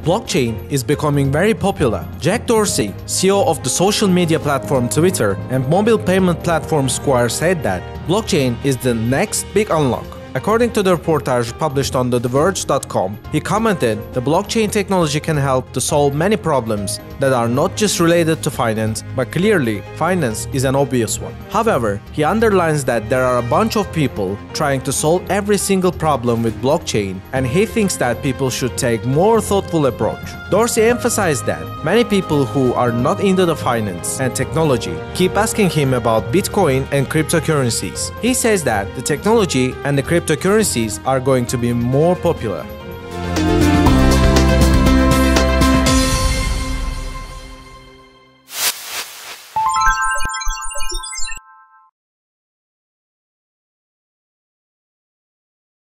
Blockchain is becoming very popular. Jack Dorsey, CEO of the social media platform Twitter and mobile payment platform Square, said that blockchain is the next big unlock. According to the reportage published on TheVerge.com, he commented the blockchain technology can help to solve many problems that are not just related to finance, but clearly, finance is an obvious one. However, he underlines that there are a bunch of people trying to solve every single problem with blockchain, and he thinks that people should take more thoughtful approach. Dorsey emphasized that many people who are not into the finance and technology keep asking him about Bitcoin and cryptocurrencies. He says that the technology and the cryptocurrencies are going to be more popular.